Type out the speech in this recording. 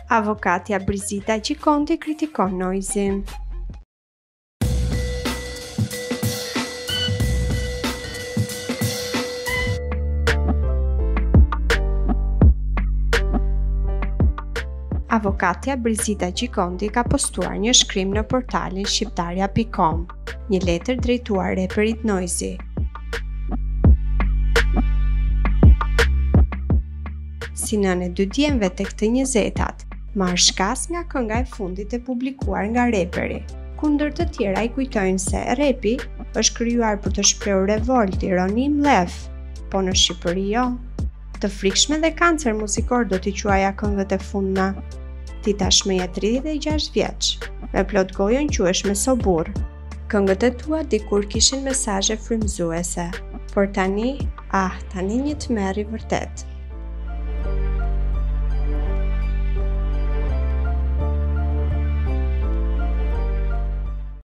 Avokatja Bizzita Gjikonti kritikon Noizyn. Avokatja Bizzita Gjikonti ka postuar një shkrim në portalin shqiptarja.com, një letër drejtuar reperit Noizy. Si nënë e dy djemve të këtë 20-tat, marrë shkas nga kënga e fundit e publikuar nga reperi. Kundër të tjera i kujtojnë se repi është krijuar për të shprehur revolt, ironi, mlef, po në Shqipëri jo. Të frikshme dhe kancer muzikor do t'i quaja këngët e fundna. Ti tashmë je 36 vjeç, me plot gojën quhesh me sobur. Këngët e tua dikur kishin mesazhe frymëzuese, por tani një të merri vërtet.